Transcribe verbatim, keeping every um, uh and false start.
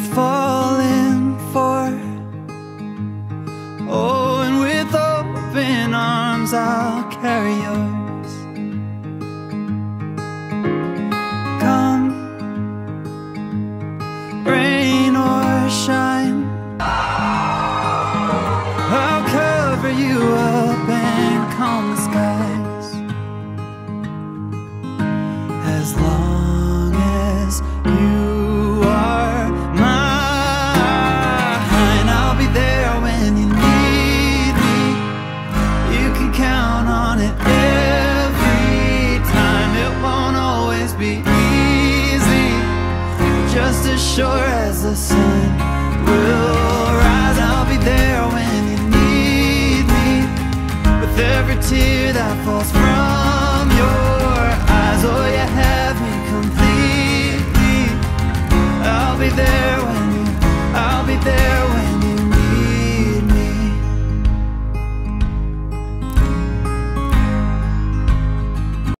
falling for. Oh, and with open arms I'll carry yours. Come, rain or shine, I'll cover you up and calm the skies. As long as you are mine, I'll be there when you need me. You can count on it every time. It won't always be easy, just as sure as the sun will rise. I'll be there when you need me, with every tear that falls from